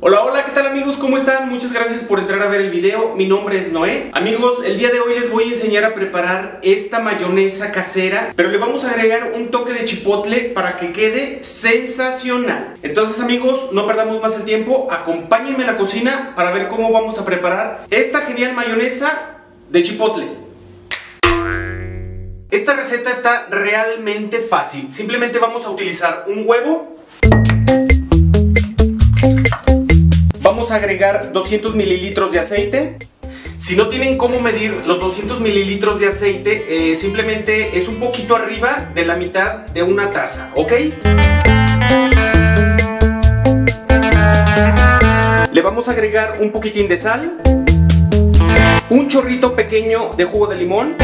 Hola, hola, ¿qué tal amigos? ¿Cómo están? Muchas gracias por entrar a ver el video. Mi nombre es Noé. Amigos, el día de hoy les voy a enseñar a preparar esta mayonesa casera, pero le vamos a agregar un toque de chipotle para que quede sensacional. Entonces amigos, no perdamos más el tiempo, acompáñenme a la cocina para ver cómo vamos a preparar esta genial mayonesa de chipotle. Esta receta está realmente fácil. Simplemente vamos a utilizar un huevo. Vamos a agregar 200 mililitros de aceite. Si no tienen cómo medir los 200 mililitros de aceite, simplemente es un poquito arriba de la mitad de una taza, ¿ok? Le vamos a agregar un poquitín de sal, un chorrito pequeño de jugo de limón.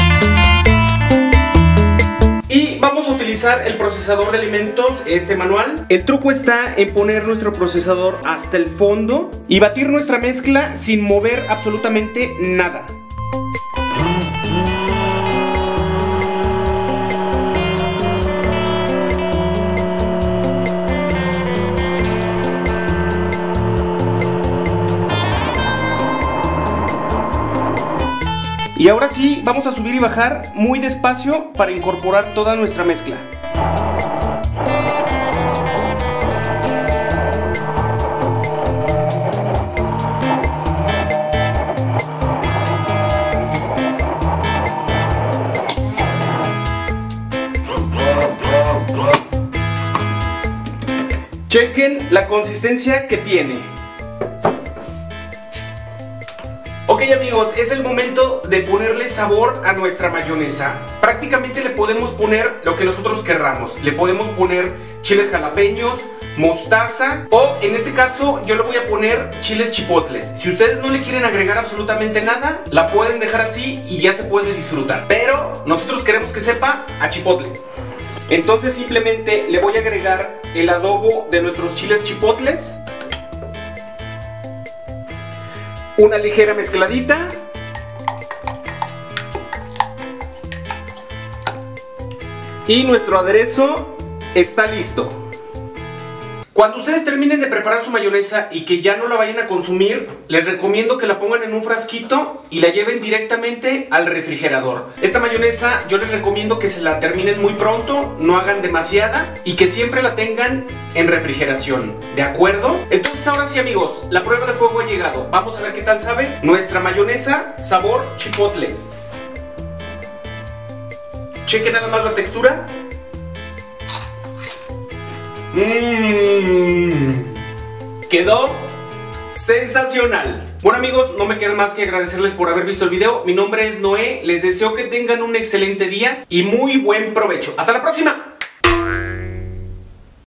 Y vamos a utilizar el procesador de alimentos, este manual. El truco está en poner nuestro procesador hasta el fondo y batir nuestra mezcla sin mover absolutamente nada. Y ahora sí, vamos a subir y bajar muy despacio para incorporar toda nuestra mezcla. Chequen la consistencia que tiene. Ok amigos, es el momento de ponerle sabor a nuestra mayonesa. Prácticamente le podemos poner lo que nosotros querramos. Le podemos poner chiles jalapeños, mostaza o en este caso yo le voy a poner chiles chipotles. Si ustedes no le quieren agregar absolutamente nada, la pueden dejar así y ya se puede disfrutar. Pero nosotros queremos que sepa a chipotle. Entonces simplemente le voy a agregar el adobo de nuestros chiles chipotles. Una ligera mezcladita. Y nuestro aderezo está listo. Cuando ustedes terminen de preparar su mayonesa y que ya no la vayan a consumir, les recomiendo que la pongan en un frasquito y la lleven directamente al refrigerador. Esta mayonesa yo les recomiendo que se la terminen muy pronto, no hagan demasiada y que siempre la tengan en refrigeración, ¿de acuerdo? Entonces ahora sí amigos, la prueba de fuego ha llegado. Vamos a ver qué tal sabe nuestra mayonesa sabor chipotle. Chequen nada más la textura. Quedó sensacional. Bueno amigos, no me queda más que agradecerles por haber visto el video. Mi nombre es Noé, les deseo que tengan un excelente día y muy buen provecho. ¡Hasta la próxima!